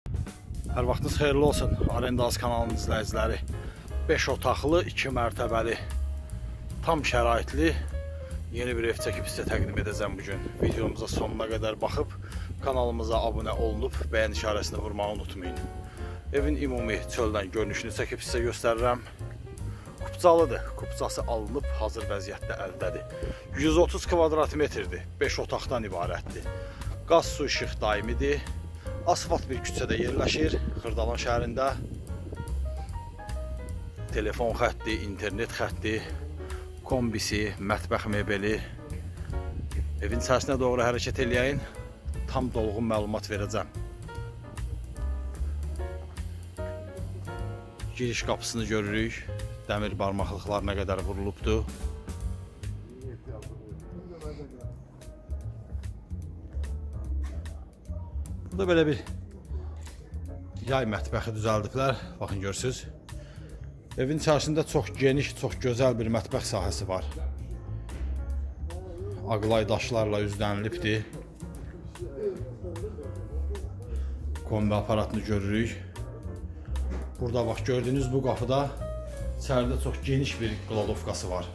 Hər vaxtınız xeyirli olsun. Arendaz kanalının izləyiciləri. 5 otaqlı, 2 mərtəbəli, tam şəraitli yeni bir ev çəkib sizə təqdim edəcəm bugün. Videomuza sonuna qədər baxıb, kanalımıza abunə olunub, bəyən işarəsini vurmağı unutmayın. Evin ümumi çöldən görünüşünü çəkib sizə göstərirəm. Kupcalıdır. Kupcası alınıb, hazır vəziyyətdə əldədir. 130 kvadrat metrdir. 5 otaqdan ibarətdir. Qaz, su, işıq daimidir. Asfalt bir küçədə yerləşir, Xırdalan şəhərində. Telefon xətti, internet xətti, kombisi, mətbəx mebeli. Evin içərisinə doğru hərəkət eləyəyin, tam dolğun məlumat verəcəm. Giriş qapısını görürük. Dəmir barmaqlıqlar nə qədər vurulubdur. Burada belə bir yay mətbəxi düzəldiblər. Baxın, görürsünüz. Evin içərisində çox geniş, çox gözəl bir mətbəx sahəsi var. Ağlay daşlarla üzdənilibdir. Kombi aparatını görürük. Burada bax, gördüyünüz bu qapıda içəridə çox geniş bir qladovkası var.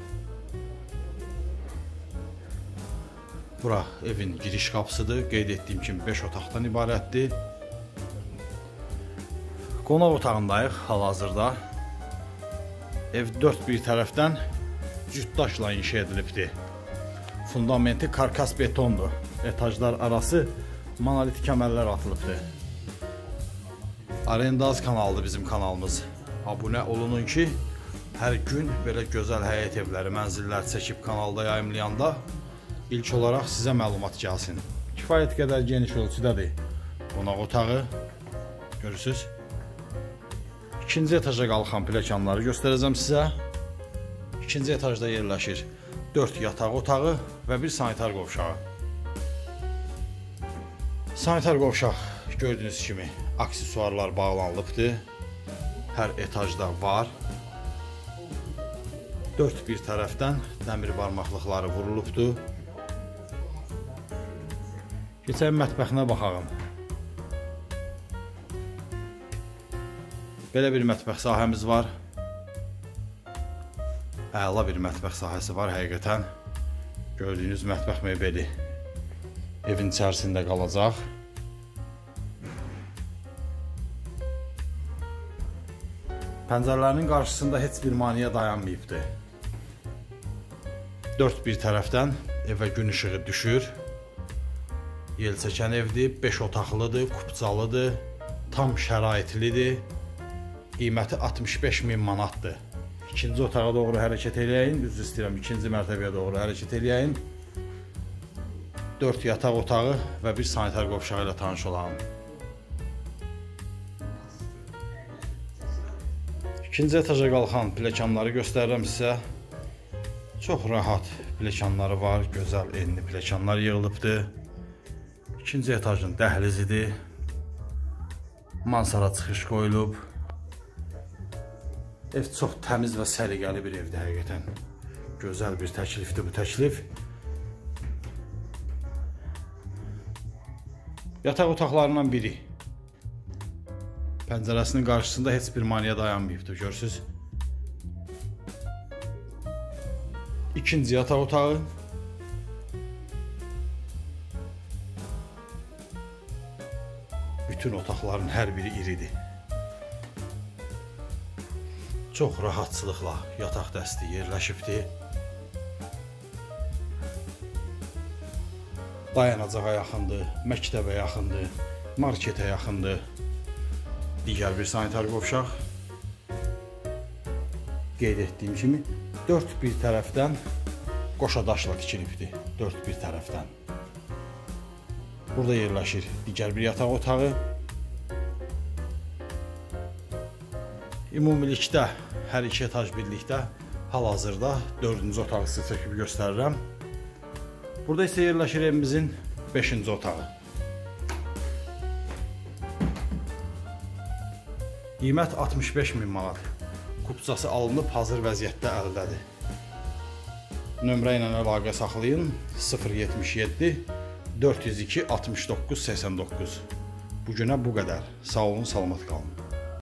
Bura evin giriş qapısıdır. Qeyd etdiyim kimi 5 otaqdan ibarətdir. Qonaq otağındayıq hal-hazırda. Ev 4 bir tərəfdən cütdaşla inşa edilibdir. Fundamenti karkas betondur. Etajlar arası monolit kəmərlər atılıbdır. Arendaz kanalıdır bizim kanalımız. Abunə olunun ki, hər gün belə gözəl həyət evləri, mənzillər çəkib kanalda yayımlayanda ilk olaraq sizə məlumat gəlsin. Kifayət qədər geniş ölçüdədir qonaq otağı. Görürsünüz. İkinci etaja qalxan pləkanları göstərəcəm sizə. İkinci etajda yerləşir 4 yataq otağı və bir sanitar qovşağı. Sanitar qovşaq gördüyünüz kimi aksesuarlar bağlanılıbdır. Hər etajda var. 4 bir tərəfdən dəmir barmaqlıqları vurulubdur. Keçək mətbəxinə baxalım. Belə bir mətbəx sahəmiz var. Əla bir mətbəx sahəsi var həqiqətən. Gördüyünüz mətbəx mebeli evin içərisində qalacaq. Pəncərələrinin qarşısında heç bir maneə dayanmayıbdır. 4 bir tərəfdən evə gün işığı düşür. Yel çəkən evdir, 5 otaqlıdır, kupcalıdır, tam şəraitlidir. Qiyməti 65.000 manatdır. İkinci otağa doğru hərəkət eləyəyin, üzr istəyirəm, ikinci mərtəbəyə doğru hərəkət eləyəyin. 4 yataq otağı və bir sanitar qovşağı ilə tanış olalım. İkinci etaja qalxan pləkanları göstərirəm sizə. Çox rahat pləkanları var, gözəl enli pləkanlar yığılıbdır. İkinci etajın dəhlizidir. Mansara çıxış qoyulub. Ev çox təmiz və səliqəli bir evdir həqiqətən. Gözəl bir təklifdir bu təklif. Yataq otaqlarından biri. Pəncərəsinin qarşısında heç bir maneə dayanmayıbdır, görürsünüz. İkinci yataq otağı. Bütün otaqların hər biri iridir. Çox rahatçılıqla yataq dəsti yerləşibdir. Dayanacağa yaxındır, məktəbə yaxındır, marketə yaxındır. Digər bir sanitar qovşaq. Qeyd etdiyim kimi 4 bir tərəfdən qoşadaşla tikilibdir. 4 bir tərəfdən. Burada yerləşir digər bir yataq otağı. Ümumilikdə hər iki etaj birlikdə hal-hazırda 4-cü otağı sizə çəkib göstərirəm. Burada isə yerləşir evimizin 5-ci otağı. Qiymət 65.000 manat. Kupcası alınıb, hazır vəziyyətdə əldədir. Nömrə ilə əlaqə saxlayın. 077 402 69 89. Bu günə bu qədər. Sağ olun, salamat qalın.